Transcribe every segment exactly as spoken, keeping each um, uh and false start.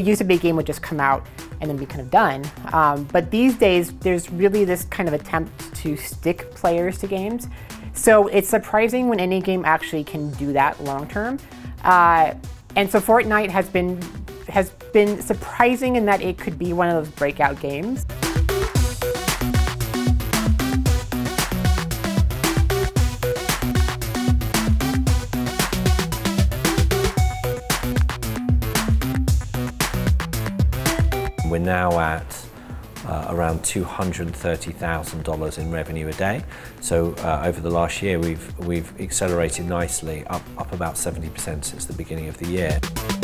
It used to be a game would just come out and then be kind of done. Um, but these days, there's really this kind of attempt to stick players to games. So it's surprising when any game actually can do that long term. Uh, and so Fortnite has been, has been surprising in that it could be one of those breakout games. We're now at uh, around two hundred thirty thousand dollars in revenue a day. So uh, over the last year, we've, we've accelerated nicely, up, up about seventy percent since the beginning of the year.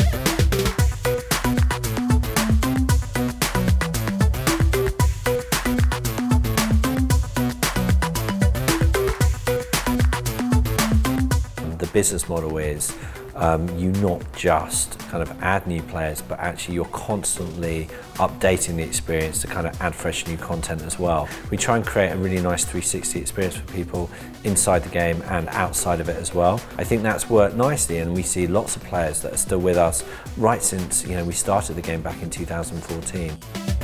The business model is um, you not just kind of add new players, but actually you're constantly updating the experience to kind of add fresh new content as well. We try and create a really nice three sixty experience for people inside the game and outside of it as well. I think that's worked nicely, and we see lots of players that are still with us right since, you know, we started the game back in two thousand fourteen.